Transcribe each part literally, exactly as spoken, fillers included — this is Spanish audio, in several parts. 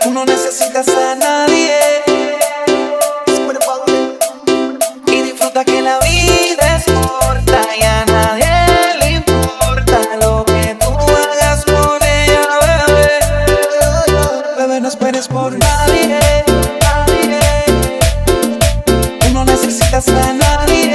Tú no necesitas a nadie y disfruta que la vida es corta y a nadie le importa lo que tú hagas por ella, bebé. Bebé, no esperes por nadie, nadie. Tú no necesitas a nadie,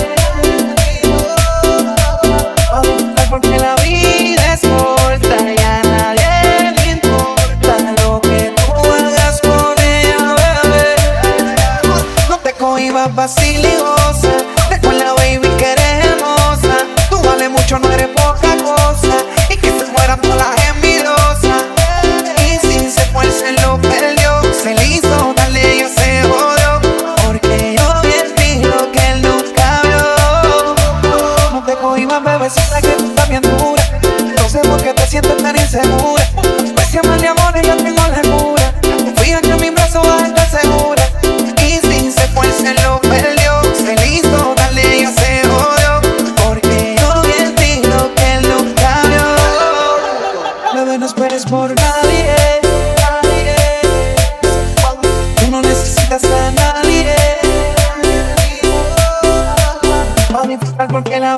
porque la vida es corta y a nadie le importa lo que tú hagas por ella, bebé. No te cohibas, vacila y goza, recuerda, baby, que eres hermosa. Tú vales mucho, no eres poca cosa, y que se mueran todas las envidiosas. Y si se fue, se lo perdió, se le hizo tarde y ya se jodió, porque yo bien vi lo que él nunca vio. No te cohibas, bebé, siempre que tú estás bien dura. No sé por qué te sientes tan insegura. Pues mal de amor y yo tengo la cura. Confía que en mi brazo vas a estar segura. Y si se fue, se lo perdió, se le hizo tarde y ya se jodió, porque yo bien vi lo que él nunca vio. Bebé, no esperes por nadie, nadie. Tú no necesitas a nadie para disfrutar, porque la